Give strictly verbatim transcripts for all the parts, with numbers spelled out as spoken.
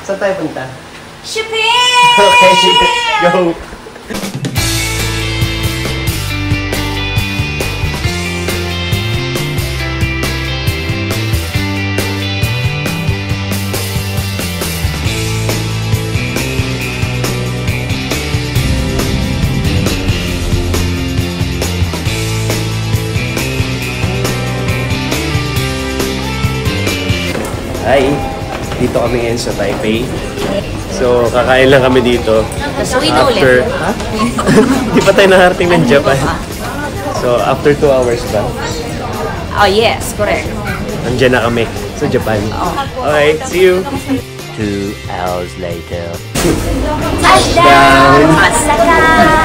Saan tayo punta? Shipping! Okay, go! Hi! Dito kami ngayon sa Taipei. So, kakain lang kami dito. After... Ha? Di pa tayo nakarating ng Japan. So, after two hours ba? Oh, yes. Correct. Nandiyan na kami sa Japan. Okay, see you! Two hours later. Touchdown! Masaka!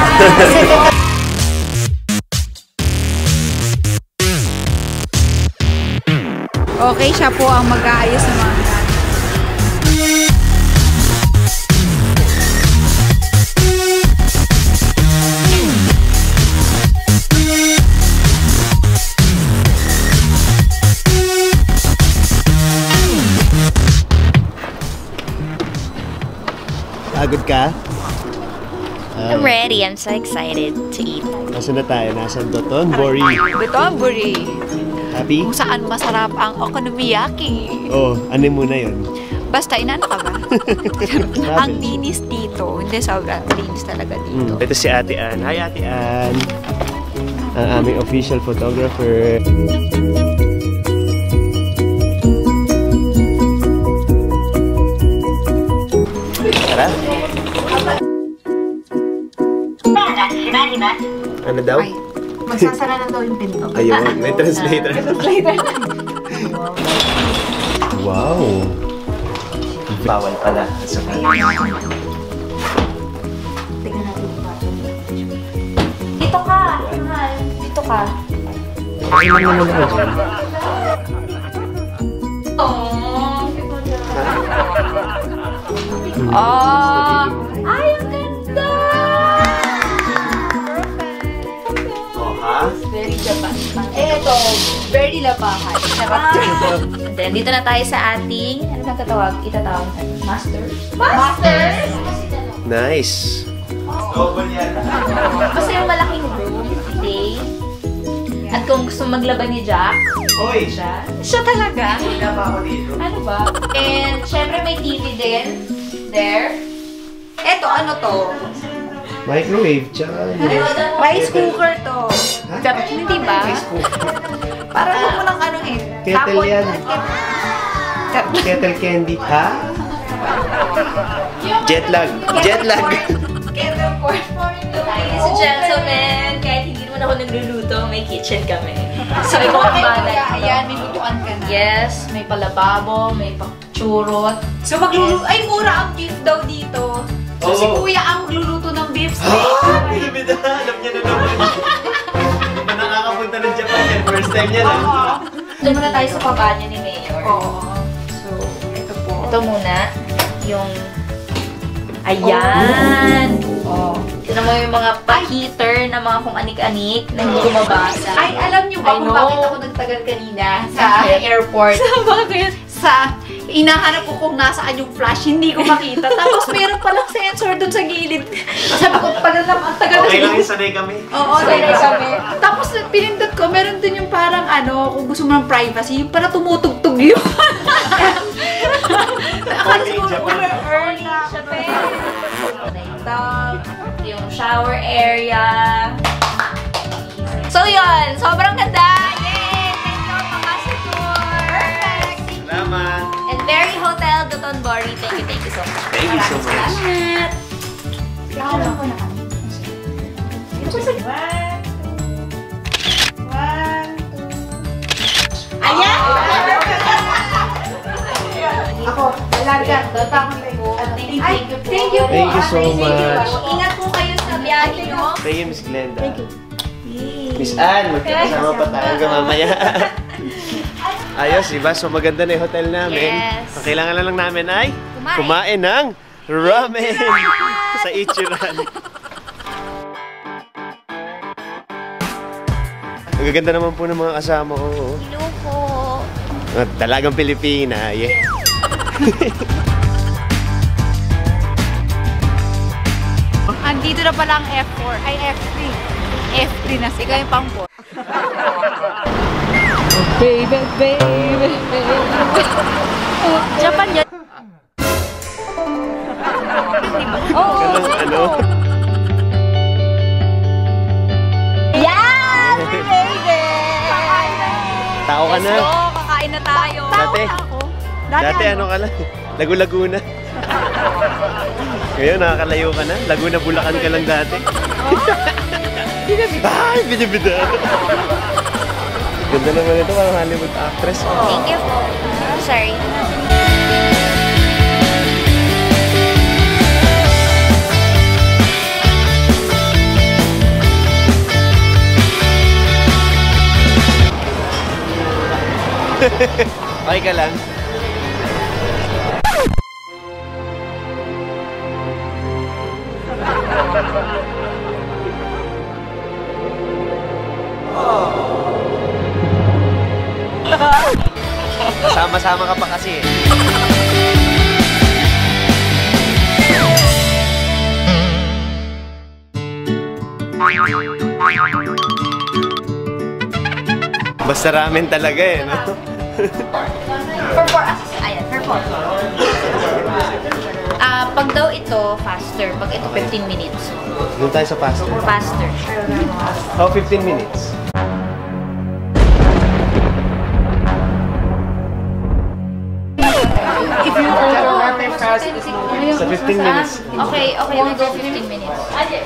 Okay, siya po ang mag-aayos ng mga gamit. Pagod ka? I'm ready. I'm so excited to eat. Nasaan na tayo? Nasaan Dotonbori? Dotonbori. Happy? Kung saan masarap ang okonomiyaki. Oh, ano muna yun? Basta, inano ka ba? Ang linis dito. Hindi, sobrang linis talaga dito. Mm. Ito si Ate Ann. Hi, Ate Ann. Ang aming official photographer. Tara. Ano daw? Ay, magsasara na daw yung pinto. Ayun, may translator. Translator. Wow! Bawal pala. Dito ka, mahal. Dito ka. Ay, ano naman ako dyan? Oh, oh. Ay, ang ganda! Oh, ha? Very Japan. Eto, very labahan. And then, dito na tayo sa ating, ano bang katawag? Itatawag na? Master? Master! Nice! Double yan. Basta yung malaking room, day. At kung gusto maglaban ni Jack, Hoy! siya. Siya talaga. Wala pa ako dito. Ano ba? And, syempre may T V din. There. Eto, ano to? Microwave, tsaka ano? Rice cooker to. Ha? Hindi ba? Rice cooker. Parang mo lang ano eh. Kettle Tapon- yan. Kettle. Kettle candy. Ha? Jet lag. Jet lag. Kettle pork. Ladies and gentlemen, kahit hindi naman ako nagluluto, may kitchen kami. So, may mga Okay, balay. kuya, ayan, may lutuan ka na. Yes, may palababo, may pagchurot. So magluluto, ay mura ang beef daw dito. So si Oo. kuya ang magluluto ng beef steak. Bibida, alam niya na naman. Hindi pa nakakapunta ng Japan yan. First time niya lang. Doon muna tayo sa baba niya ni Mayor. Oo. So, ito po. Ito muna, yung... Ayan! Oh. Tignan mo yung mga pa-heater na mga kung anik-anik na hindi kumabasa. Ay, alam niyo ba I kung know. bakit ako nagtagal kanina sa Bakit? airport? Sa bakit? Sa, inahanap ko kung nasaan yung flash, hindi ko makita. Tapos meron palang sensor dun sa gilid. Sabi ko, pala naman, ang tagal Okay na lang yung sanay kami. Oo, sanay kami. Tapos pinindot ko, meron dun yung parang ano, kung gusto mo ng privacy, yung parang tumutugtog yun. Akala Only in siguro, Japan. Early Japan. Ito, yung shower area. So yun, sobrang ganda! Yay! Thank you, Makasi Tour! Perfect! Salamat. And Berry Hotel, Dotonbori. Thank you, thank you so much. Thank you so much. Salamat! Salamat po na kami. Ayan! Ako, lalaga. Thank you, thank you po. Thank you po. Thank you so Thank you. much. Ingat po kayo sa biyahe nyo. Thank you, Miss Glenda. Thank you. Miss Ann, magkakasama pa tayo hanggang mamaya. Ayos, diba? So maganda na yung hotel namin. Yes. Ang kailangan lang namin ay Kumain. kumain ng ramen sa Ichiran. Ang gaganda naman po ng mga kasama ko. Oh. Hello po. Talagang Pilipina. Yeah. na pala ang F four. Ay, F three. F three na. Ikaw yung pang four. Baby, baby, baby. Japan yun. Oo. Ano? Yes! Baby! Tao ka na. Let's go! Kakain na tayo. Dati, ako. dati ano ka lang? Lagu-Laguna. Ngayon, nakakalayo ka na. Laguna, Bulacan ka lang dati. Binibida. Ay, binibida. Ganda naman ito, parang Hollywood actress. Thank you po. Sorry. Okay ka lang? Sama-sama ka pa kasi eh. Basta ramen talaga eh, no? For four, ayan, for four. Ah, pag daw ito, faster. Pag ito, fifteen minutes. Doon tayo sa faster. Faster. How fifteen minutes? If you order fast, Sa fifteen minutes. Okay, okay, we go fifteen minutes.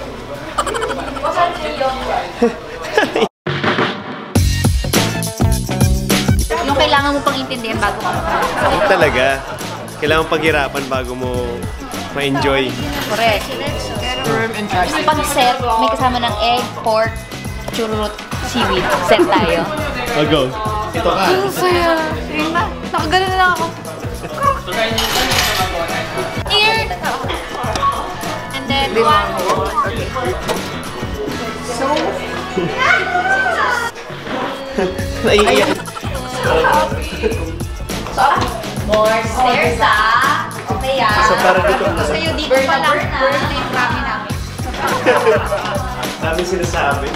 Yung kailangan mo pang intindihan bago ka. Talaga. Kailangan paghirapan bago mo ma-enjoy. Correct. Ang pag-set, may kasama ng egg, pork, churrut, seaweed. Set tayo. Oh, go. Ito ka. Ang saya. Yun na. Nakagano na lang ako. Here! And then one more. So, Naiiyak. more stairs ah. Okay ah. So, para dito. Sa'yo dito pa lang. Burn na yung kami namin. Dami sinasabi.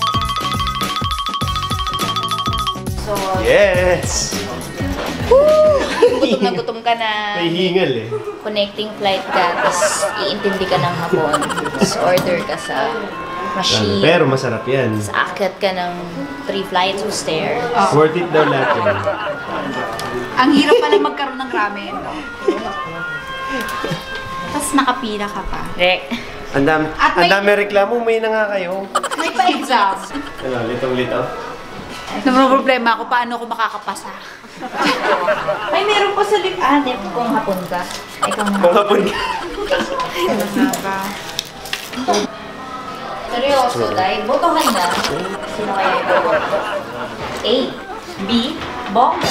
So, Yes! gutom na gutom ka na. May hingal eh. Connecting flight ka, tapos iintindi ka ng hapon. Tapos order ka sa machine. Pero masarap yan. Tapos akit ka ng three flights of stairs. Worth it daw lahat yan. Ang hirap pala magkaroon ng ramen. Tapos nakapila ka pa. Correct. Ang dami, At ang may- dami reklamo, may na nga kayo. May pa-exam. Ano, litong-litaw? Naman problema ako, paano ako makakapasa? Ay, meron pa sa lip. Ah, dip, kung hapon ka. Ikaw na. Kung hapon ka. Seryoso, dahil botohan na. Sino kaya yung boto? A. B. Bongga.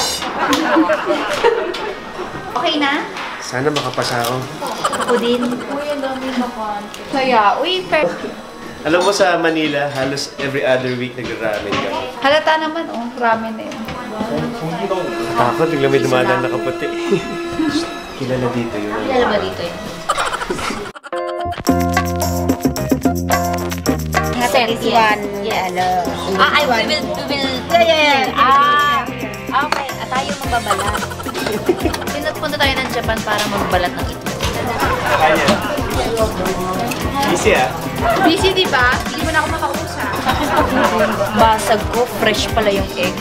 Okay na? Sana makapasa ako. Ako din. Uy, ang dami naman. Kaya, uy, per... Alam mo sa Manila, halos every other week nagra-ramen kami. Halata naman, oh, ramen na yun. Takot, bigla may dumadaan na kaputi. Kilala dito yun. Kilala ba dito yun? This one, ano, Ah, I we will, we will... yeah, yeah, yeah. Ah, okay. At tayo magbabalat. Punta tayo ng Japan para magbalat ng ito. Kanya. Easy ah. Busy, di ba? Hindi mo na ako makausap. Basag ko, fresh pala yung egg.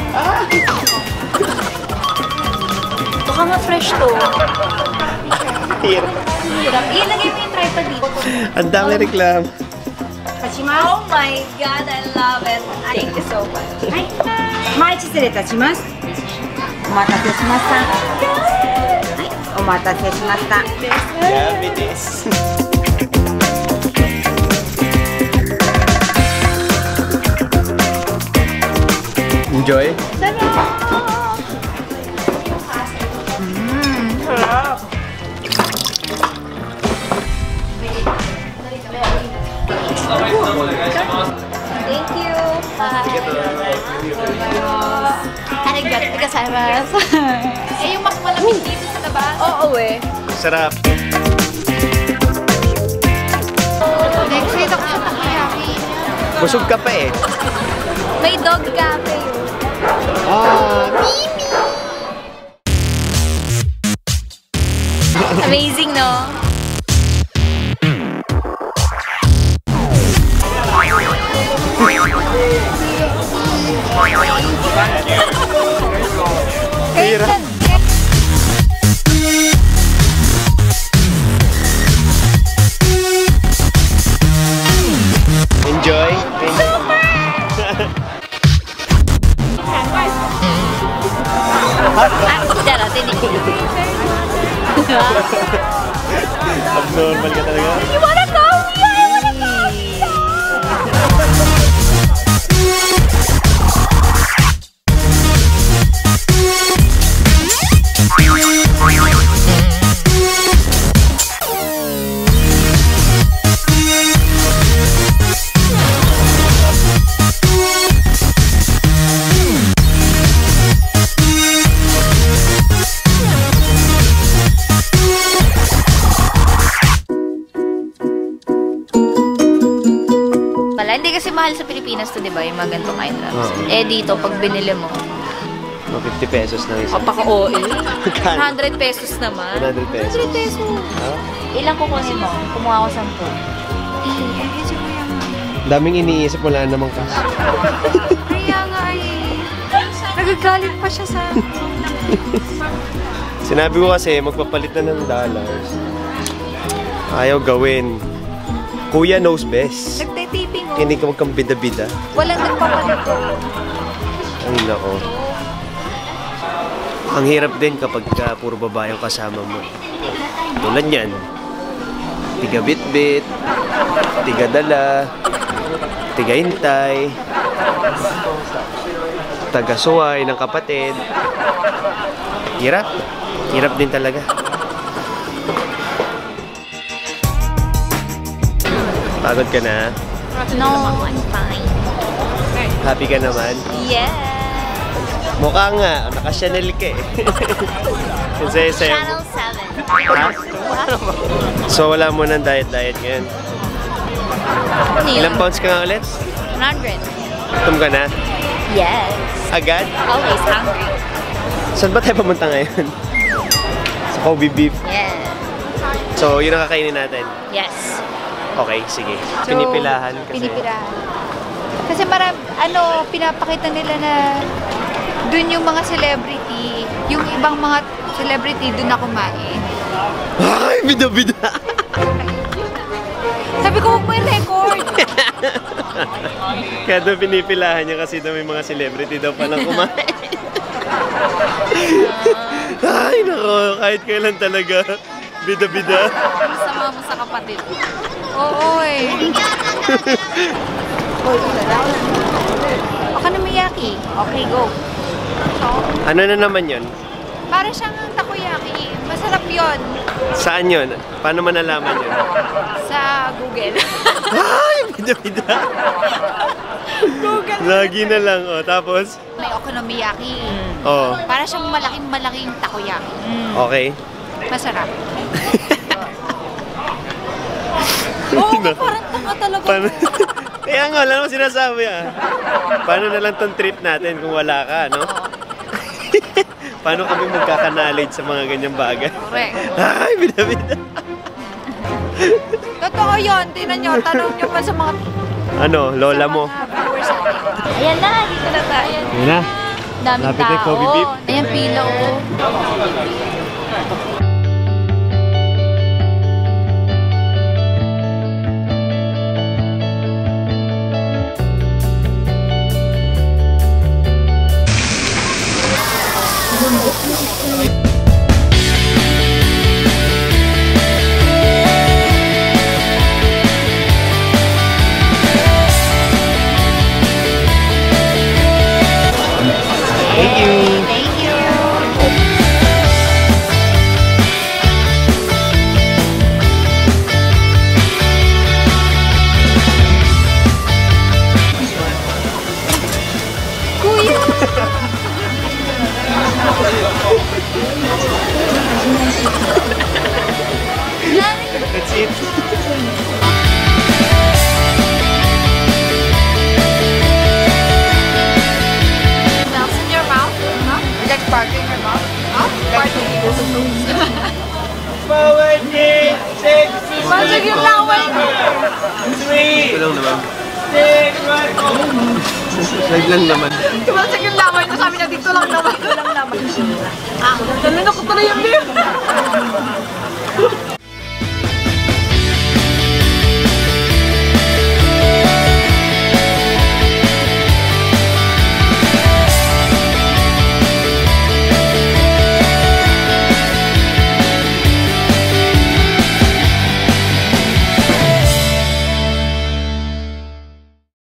Baka nga fresh to. Hirap. Hirap. Ilagay mo yung tripod dito. Ang dami reklamo. Oh my God, I love it. Thank you so much. 前失礼いたします。お待たせしました。はい、お待たせしました。 Yummy this. Enjoy? Thank you. Arigato gozaimasu. Eh, yung mas malamig dito sa labas. Oo eh. Sarap. Next Busog ka pa eh. May dog cafe yun. Ah. Amazing, no? Tira. Enjoy. Dara, tinig. Abnormal ka talaga. You wanna go? Yeah, I wanna go! Wala, hindi kasi mahal sa Pilipinas to, di ba? Yung mga ganitong eye drops. Oo. Eh, dito, pag binili mo, Mga fifty pesos lang isa. kapaka-O A. one hundred pesos naman. one hundred pesos. one hundred pesos. Ilang kukunin mo? Kumuha ko sampu. Daming iniisip, wala namang cash. Kaya nga ay... Nagagalit pa siya sa... Sinabi ko kasi, magpapalit na ng dollars. Ayaw gawin. Kuya knows best. Nagtitiping oh. Hindi ka wag kang bida-bida. Walang nagpapalit ko. Ay, nako. Ang hirap din kapag ka puro babae ang kasama mo. Tulad yan. Tiga bit-bit, tiga dala, tiga hintay, taga suway ng kapatid. Hirap. Hirap din talaga. Pagod ka na? No, I'm fine. Happy ka naman? Yeah. Mukha nga, naka-Chanel ka eh. Kasi sa'yo. Channel seven. Ha? So wala mo ng diet-diet ngayon? Ano yun? Ilang pounds ka nga ulit? one hundred. Gutom ka na? Yes. Agad? Always hungry. Saan ba tayo pumunta ngayon? Sa Kobe Beef. Yeah. So yun ang kakainin natin? Yes. Okay, sige. So, Pinipilahan kasi. Pinipilahan. Kasi marami, ano, pinapakita nila na dun yung mga celebrity, yung ibang mga celebrity dun na kumain. Ay, bida-bida! Sabi ko, huwag mo yung record. Kaya doon pinipilahan niya kasi daw may mga celebrity daw palang kumain. Ay, nako, kahit kailan talaga. Bida-bida. Sama mo sa kapatid. Oo eh. Baka na miyaki. Okay, go. Ano na naman yun? Para siyang takoyaki. Masarap yon Saan yun? Paano manalaman yun? sa Google. Ay, bida-bida. Google. Lagi na lang, oh. Tapos? May okonomiyaki. Oh, Para siyang malaking-malaking takoyaki. okay. Masarap. Oo, Naku. parang tanga talaga. Paano? Kaya nga, wala naman sinasabi ah. Paano na lang tong trip natin kung wala ka, no? Paano kami magkaka-knowledge sa mga ganyang bagay? Correct. Ay, bida-bida. Totoo yun. Tingnan nyo. Tanong nyo pa sa mga... Ano, lola mo? Sa mga viewers natin. Ayan na, dito na tayo. Yan na. Daming Lapit na yung tao. Kobe Beef. Ayan, pila oh. Thank you. Thank you. Sumasag yung laway ko. Ito lang naman. Slide lang naman. Sumasag yung laway ko. Sabi niya, dito lang